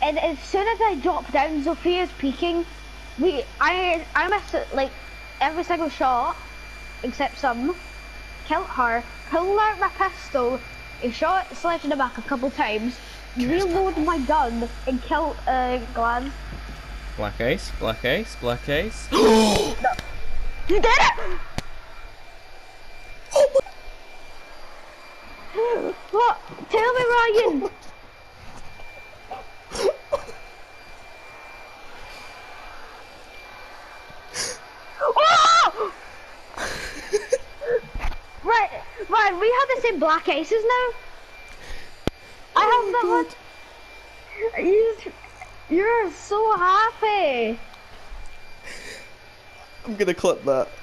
And as soon as I drop down, Sophia's peeking. I missed it, like every single shot except some. Killed her, pulled out my pistol, and shot Sledge in the back a couple times. Reload my gun and kill Glad. Black Ace, Black Ace, Black Ace. No. You did it! Oh my... What? Tell me, Ryan! Oh! Right, we have the same Black Aces now. I have that one. You're so happy. I'm gonna clip that.